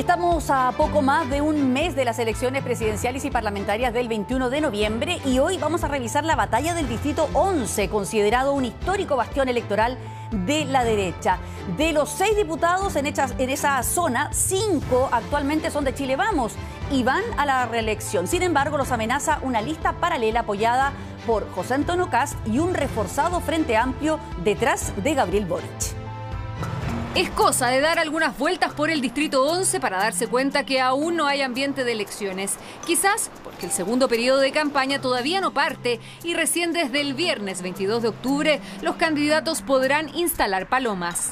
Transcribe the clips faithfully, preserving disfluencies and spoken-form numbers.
Estamos a poco más de un mes de las elecciones presidenciales y parlamentarias del veintiuno de noviembre y hoy vamos a revisar la batalla del Distrito once, considerado un histórico bastión electoral de la derecha. De los seis diputados en, hechas, en esa zona, cinco actualmente son de Chile Vamos y van a la reelección. Sin embargo, los amenaza una lista paralela apoyada por José Antonio Kast y un reforzado Frente Amplio detrás de Gabriel Boric. Es cosa de dar algunas vueltas por el Distrito once para darse cuenta que aún no hay ambiente de elecciones. Quizás porque el segundo periodo de campaña todavía no parte y recién desde el viernes veintidós de octubre los candidatos podrán instalar palomas.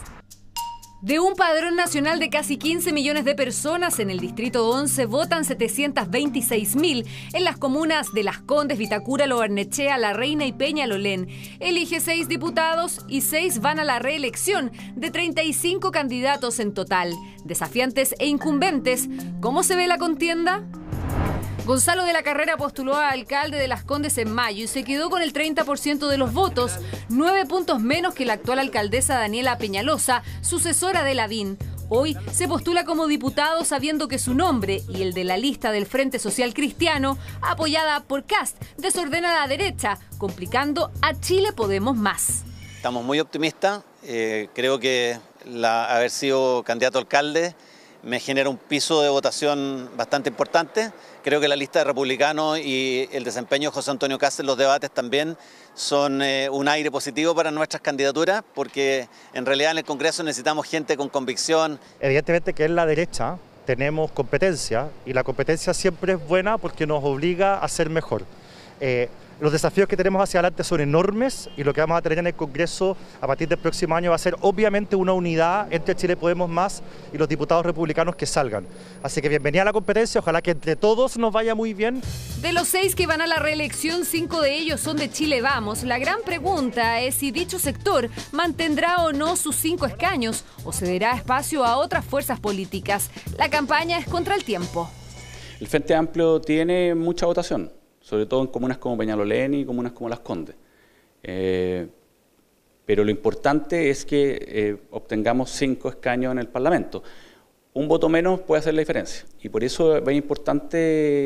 De un padrón nacional de casi quince millones de personas, en el Distrito once votan setecientos veintiséis mil en las comunas de Las Condes, Vitacura, Lo Barnechea, La Reina y Peñalolén. Elige seis diputados y seis van a la reelección, de treinta y cinco candidatos en total. Desafiantes e incumbentes, ¿cómo se ve la contienda? Gonzalo de la Carrera postuló a alcalde de Las Condes en mayo y se quedó con el treinta por ciento de los votos, nueve puntos menos que la actual alcaldesa Daniela Peñalosa, sucesora de Lavín. Hoy se postula como diputado sabiendo que su nombre y el de la lista del Frente Social Cristiano, apoyada por Kast, desordena a la derecha, complicando a Chile Podemos Más. Estamos muy optimistas. Eh, creo que la, haber sido candidato a alcalde me genera un piso de votación bastante importante. Creo que la lista de republicanos y el desempeño de José Antonio Kast en los debates también son eh, un aire positivo para nuestras candidaturas, porque en realidad en el Congreso necesitamos gente con convicción. Evidentemente que en la derecha tenemos competencia y la competencia siempre es buena porque nos obliga a ser mejor. Eh, Los desafíos que tenemos hacia adelante son enormes y lo que vamos a tener en el Congreso a partir del próximo año va a ser obviamente una unidad entre Chile Podemos Más y los diputados republicanos que salgan. Así que bienvenida a la competencia, ojalá que entre todos nos vaya muy bien. De los seis que van a la reelección, cinco de ellos son de Chile Vamos. La gran pregunta es si dicho sector mantendrá o no sus cinco escaños o cederá espacio a otras fuerzas políticas. La campaña es contra el tiempo. El Frente Amplio tiene mucha votación, sobre todo en comunas como Peñalolén y comunas como Las Condes. Eh, pero lo importante es que eh, obtengamos cinco escaños en el Parlamento. Un voto menos puede hacer la diferencia, y por eso es importante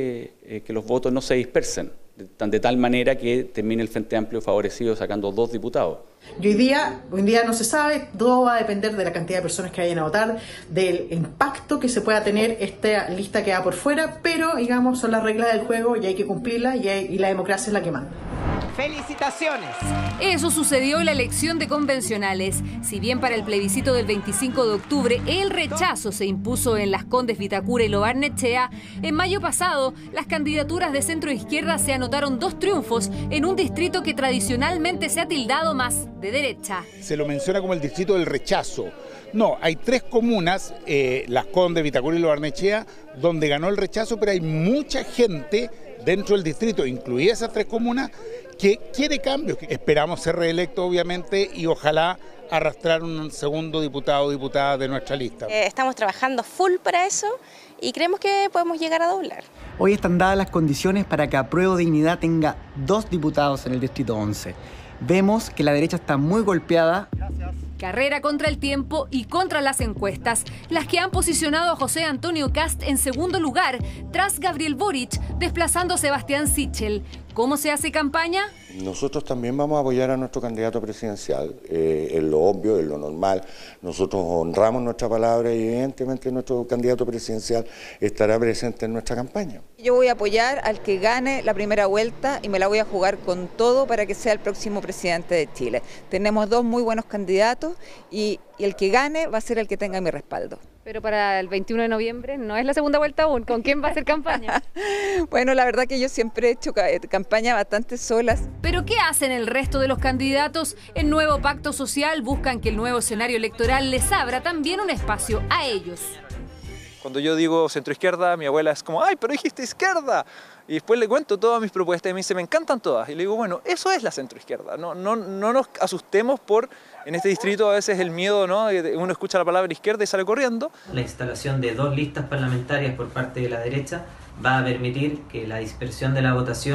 eh, que los votos no se dispersen, de, de tal manera que termine el Frente Amplio favorecido sacando dos diputados. Y hoy día, hoy día no se sabe, todo va a depender de la cantidad de personas que vayan a votar, del impacto que se pueda tener esta lista que va por fuera, pero digamos son las reglas del juego y hay que cumplirlas y, hay, y la democracia es la que manda. ¡Felicitaciones! Eso sucedió en la elección de convencionales. Si bien para el plebiscito del veinticinco de octubre el rechazo se impuso en Las Condes, Vitacura y Lo Barnechea, en mayo pasado las candidaturas de centro-izquierda se anotaron dos triunfos en un distrito que tradicionalmente se ha tildado más de derecha. Se lo menciona como el distrito del rechazo. No, hay tres comunas, eh, Las Condes, Vitacura y Lo Barnechea, donde ganó el rechazo, pero hay mucha gente dentro del distrito, incluidas esas tres comunas, que quiere cambios. Esperamos ser reelectos, obviamente, y ojalá arrastrar un segundo diputado o diputada de nuestra lista. Eh, estamos trabajando full para eso y creemos que podemos llegar a doblar. Hoy están dadas las condiciones para que Apruebo Dignidad tenga dos diputados en el Distrito once. Vemos que la derecha está muy golpeada. Carrera contra el tiempo y contra las encuestas, las que han posicionado a José Antonio Kast en segundo lugar, tras Gabriel Boric, desplazando a Sebastián Sichel. ¿Cómo se hace campaña? Nosotros también vamos a apoyar a nuestro candidato presidencial, eh, es lo obvio, es lo normal. Nosotros honramos nuestra palabra y evidentemente nuestro candidato presidencial estará presente en nuestra campaña. Yo voy a apoyar al que gane la primera vuelta y me la voy a jugar con todo para que sea el próximo presidente de Chile. Tenemos dos muy buenos candidatos y, y el que gane va a ser el que tenga mi respaldo. Pero para el veintiuno de noviembre no es la segunda vuelta aún. ¿Con quién va a hacer campaña? Bueno, la verdad que yo siempre he hecho campaña bastante solas. ¿Pero qué hacen el resto de los candidatos? El nuevo pacto social buscan que el nuevo escenario electoral les abra también un espacio a ellos. Cuando yo digo centroizquierda, mi abuela es como, ¡ay, pero dijiste izquierda! Y después le cuento todas mis propuestas y me dice, me encantan todas. Y le digo, bueno, eso es la centroizquierda. No, no, no nos asustemos por, en este distrito a veces el miedo, ¿no? Uno escucha la palabra izquierda y sale corriendo. La instalación de dos listas parlamentarias por parte de la derecha va a permitir que la dispersión de la votación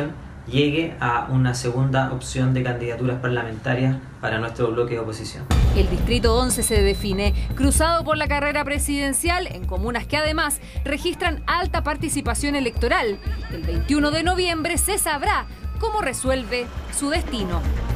llegue a una segunda opción de candidaturas parlamentarias para nuestro bloque de oposición. El Distrito once se define cruzado por la carrera presidencial en comunas que además registran alta participación electoral. El veintiuno de noviembre se sabrá cómo resuelve su destino.